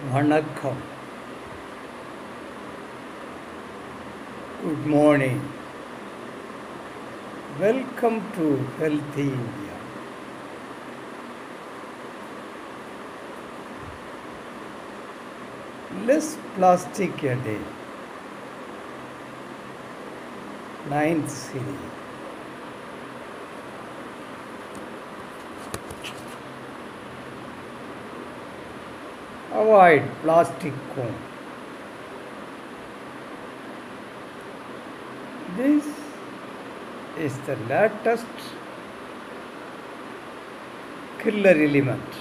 வணக்கம். Good morning. Welcome to Healthy India. Less plastic a day. Ninth series. Avoid plastic comb. This is the latest killer element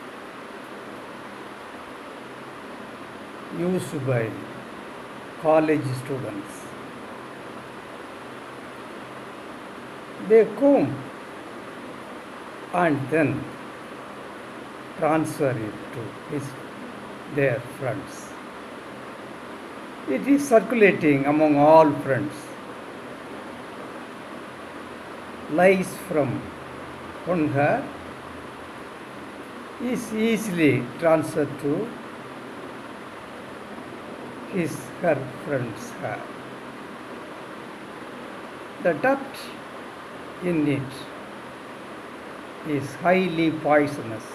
used by college students. They comb and then transfer it to their friends. It is circulating among all friends. Lice from one hair is easily transferred to her friend's hair. The dirt in it is highly poisonous.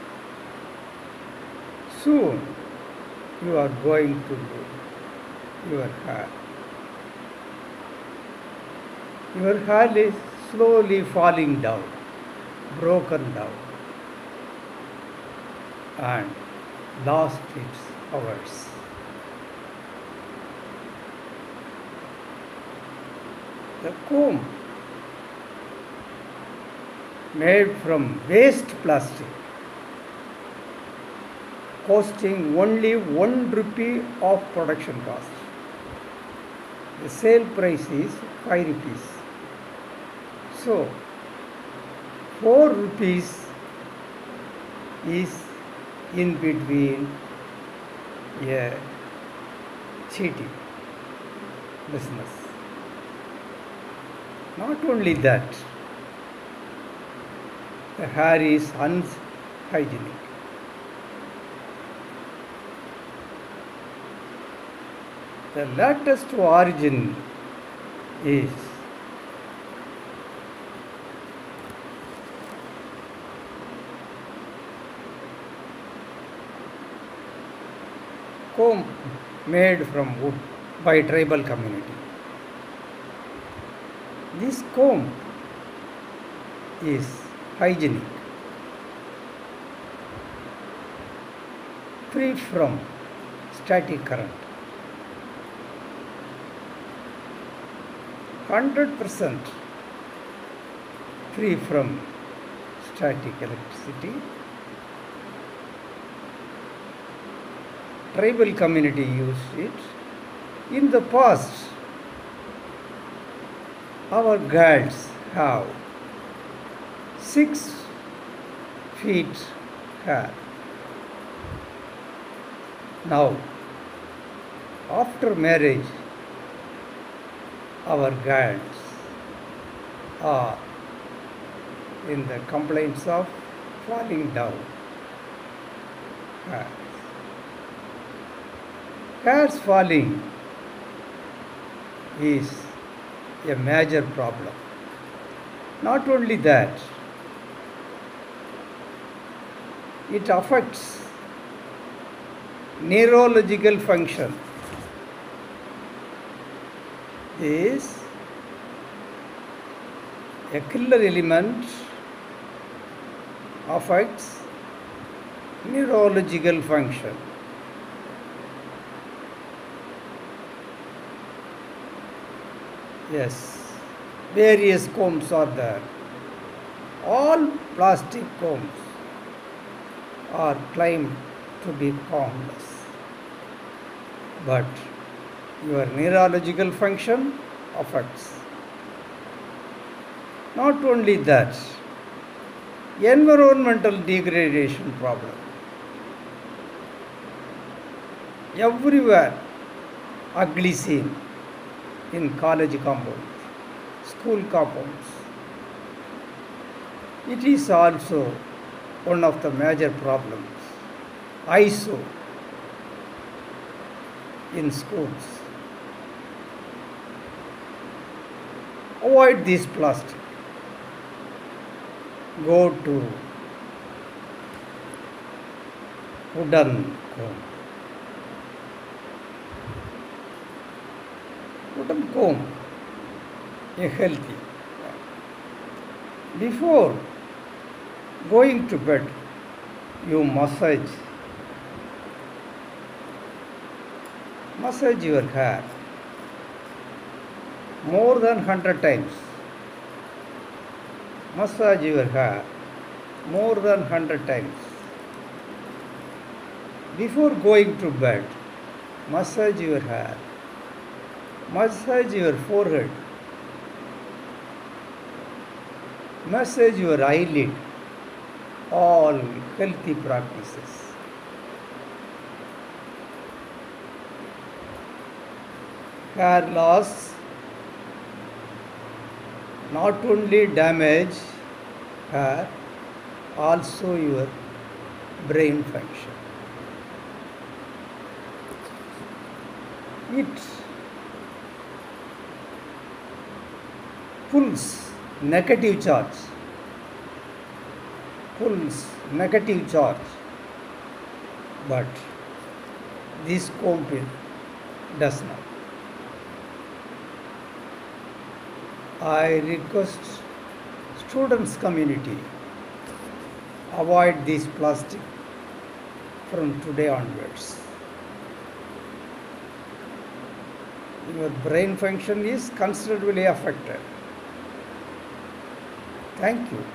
Soon you are going to lose your hair. Your hair is slowly falling down, broken down, and lost its powers. The comb made from waste plastic, costing only 1 rupee of production cost. The sale price is 5 rupees. So 4 rupees is in between a cheating business. Not only that, the hair is unhygienic. The latest origin is comb made from wood by tribal community. This comb is hygienic, free from static current, 100% free from static electricity. Tribal community used it. In the past, our girls have 6 feet hair. Now, after marriage, our girls are in the complaints of falling down hairs. Hairs falling is a major problem. Not only that, it affects neurological function. Is a killer element affects neurological function. Yes, various combs are there. All plastic combs are claimed to be harmless, but your neurological function affects. Not only that, environmental degradation problem. Everywhere ugly scene in college compounds, school compounds. It is also one of the major problems. ISO in schools. Avoid this plastic. Go to wooden comb. Wooden comb, a healthy. Before going to bed, you massage your hair more than 100 times. Massage your hair more than 100 times. Before going to bed, massage your hair, massage your forehead, massage your eyelid, all healthy practices. Hair loss not only damage hair, also your brain function. It pulls negative charge, but this comb does not. I request students community avoid this plastic from today onwards. Your brain function is considerably affected. Thank you.